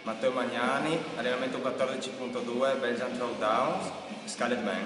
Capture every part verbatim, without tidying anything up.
Matteo Magnani, allenamento quattordici punto due, Belgian Throwdowns, Scarlet Band.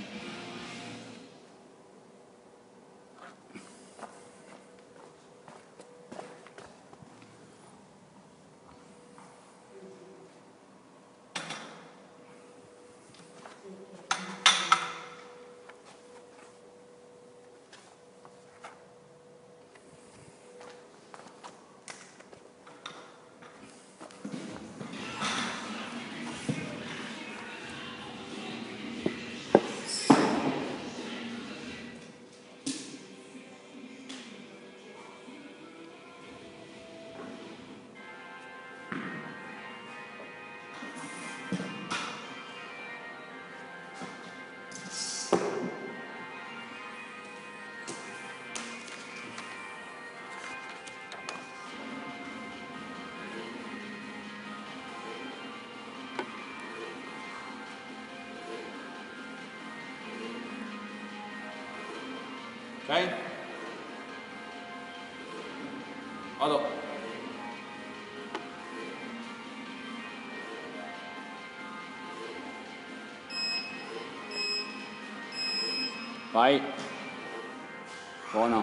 Ok? Vado. Vai. Buono.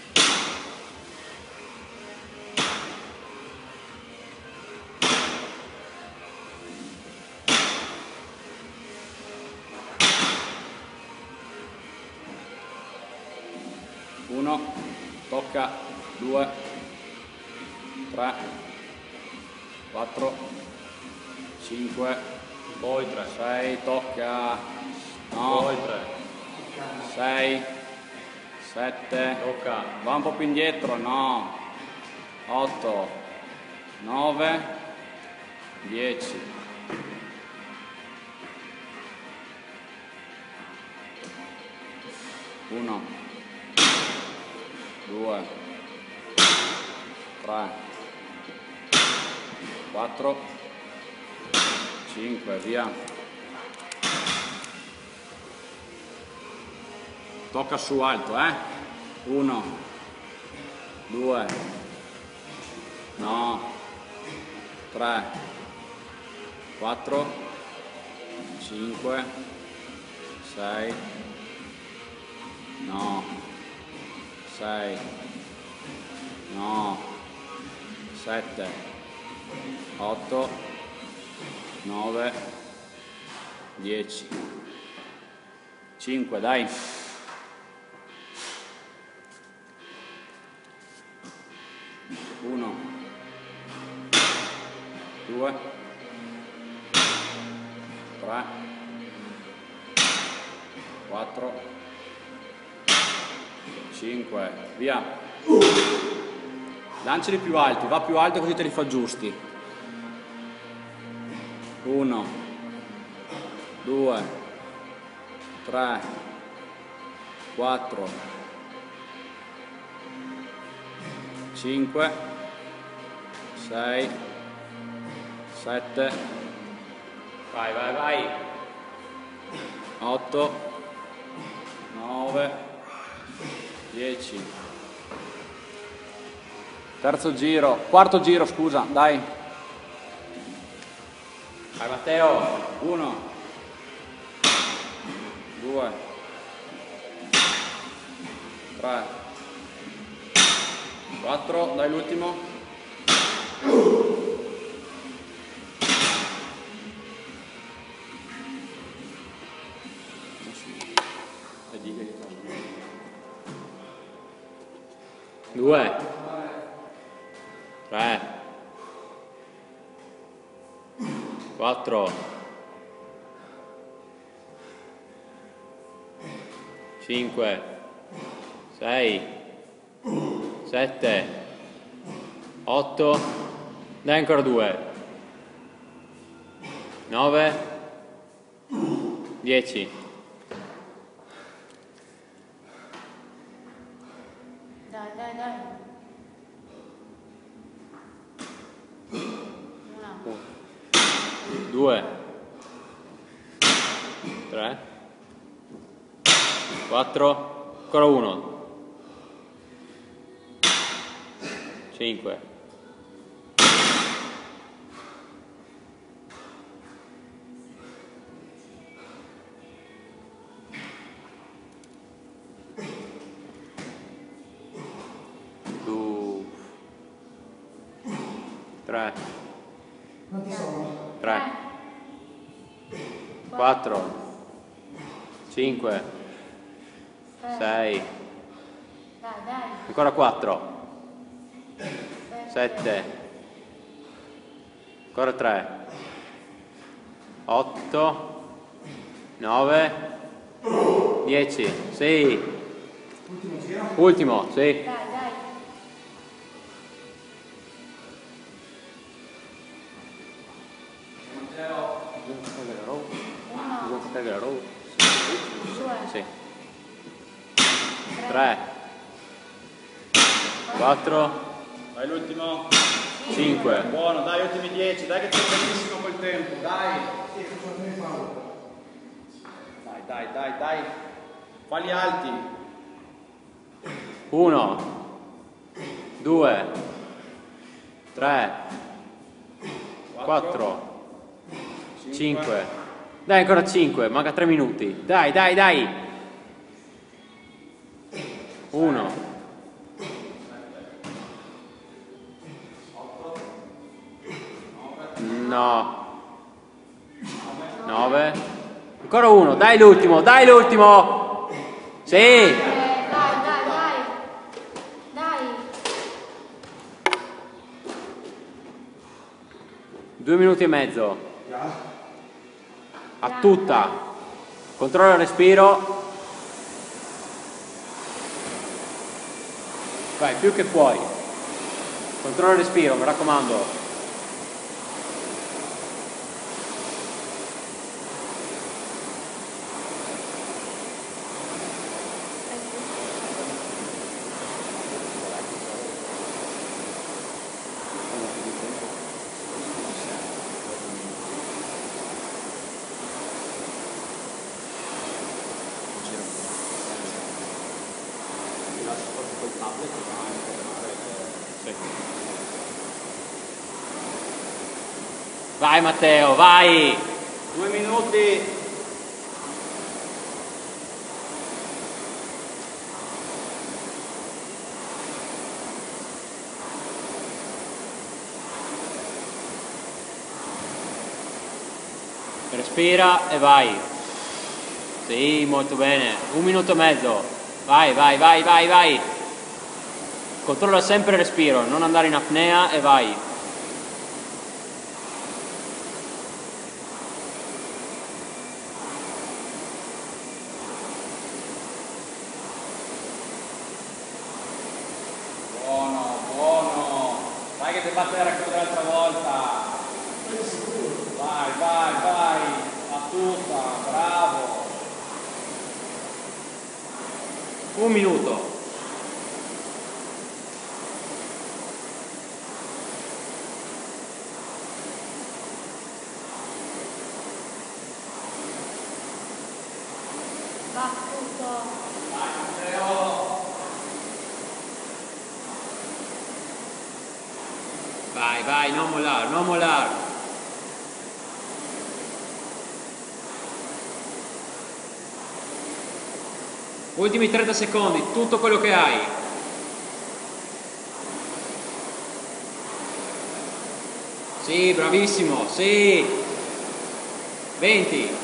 Uno, tocca, due, tre, quattro, cinque, Poi tre. sei, tocca, no, Poi tre. sei, sette, Tocca. va un po' più indietro, no, otto, nove, dieci. uno, due, tre, quattro, cinque, via. Tocca su alto, eh? uno, due, no, tre, quattro, cinque, sei, no, sei, no, sette, otto, nove, dieci, cinque, dai. uno, due, tre, quattro, cinque, via. Lanciali più alti, va più alto così te li fa giusti. uno, due, tre, quattro, cinque, sei, sette, Vai, vai, vai. otto, nove, dieci. Terzo giro, quarto giro, scusa, dai. Vai Matteo. uno, due, tre, quattro, dai l'ultimo. Due. Tre. Quattro. Cinque. Sei. Sette. Otto. Dai ancora due. Nove. Dieci. Dai, dai, dai. Una. Due. Tre. Quattro. Ancora uno. Cinque. tre, Quanti sono? tre, quattro, cinque, sei, Dai, dai. ancora quattro, sette, ancora tre, otto, nove, dieci, sì. Ultimo giro. Ultimo, sì. Dai, dai. Uno, due, Sì. tre, quattro, Vai l'ultimo. cinque, Buono, dai, ultimi dieci. Dai che c'è bellissimo quel tempo. Dai. Dai, dai, dai, dai. Falli alti. uno, due, tre, quattro, cinque. Dai, ancora cinque, manca tre minuti. Dai, dai, dai. uno, no, nove, ancora uno, dai l'ultimo, dai l'ultimo. Sì. Eh, dai, dai, dai. Dai. Due minuti e mezzo. A tutta. Controlla il respiro. Vai, più che puoi. Controlla il respiro, mi raccomando. Vai Matteo, vai! Due minuti. Respira e vai. Sì, molto bene. Un minuto e mezzo. Vai, vai, vai, vai, vai. Controlla sempre il respiro, non andare in apnea e vai. Buono, buono. Dai che ti basta la raccogliere l'altra volta. Vai, vai, vai. A tutta, bravo. Un minuto. Va tutto. Vai, vai, non mollare, non mollare. Ultimi trenta secondi, tutto quello che hai. Sì, bravissimo, sì. venti.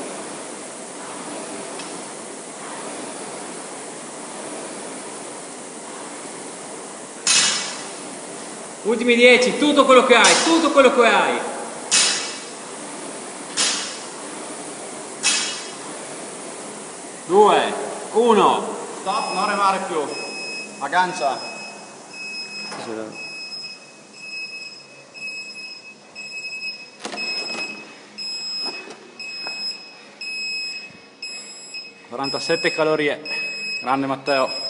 Ultimi dieci, tutto quello che hai, tutto quello che hai. due, uno. Stop, non remare più. Aggancia. quarantasette calorie. Grande Matteo.